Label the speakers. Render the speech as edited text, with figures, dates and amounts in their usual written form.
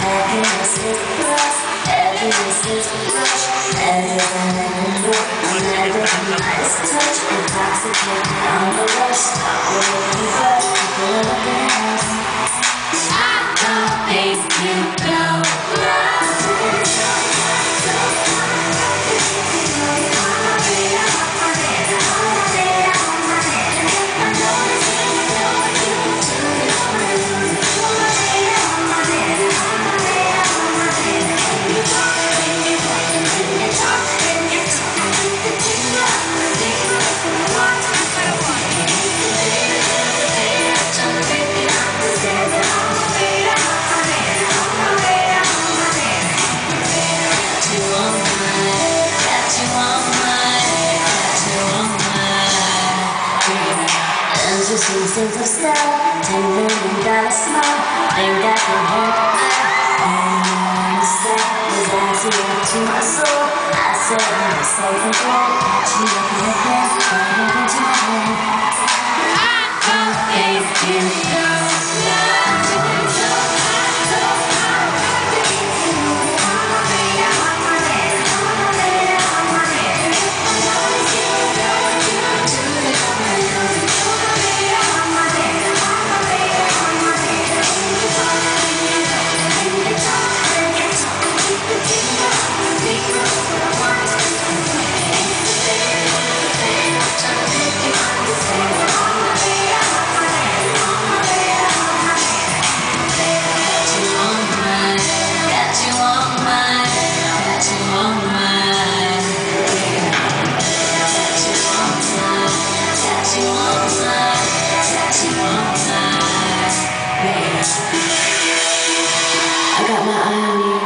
Speaker 1: Happiness is a plus, happiness is a rush. Everything in the book, I'm never nice touch. Intoxicated on the rush. Waiting for people in the house. I don't think you know love. Just instincts of style, $10 million smile. Think I can hold I was dancing up to my soul. I said I'm safe and glad. She looking at me, running into my head. I don't think you know love. I got my eye on you.